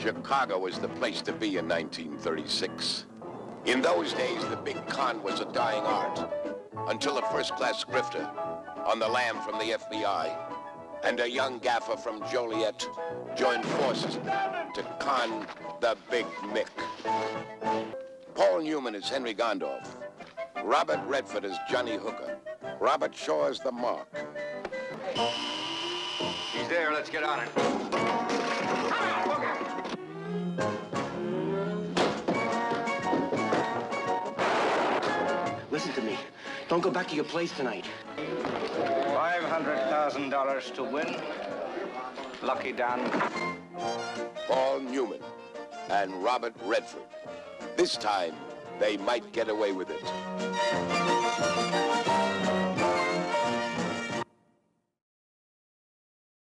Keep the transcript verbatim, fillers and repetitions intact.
Chicago was the place to be in nineteen thirty-six. In those days, the big con was a dying art, until a first-class grifter on the lam from the F B I and a young gaffer from Joliet joined forces to con the Big Mick. Paul Newman is Henry Gondorff. Robert Redford is Johnny Hooker. Robert Shaw is the Mark. He's there. Let's get on it. Listen to me. Don't go back to your place tonight. Five hundred thousand dollars to win. Lucky Dan. Paul Newman and Robert Redford. This time, they might get away with it.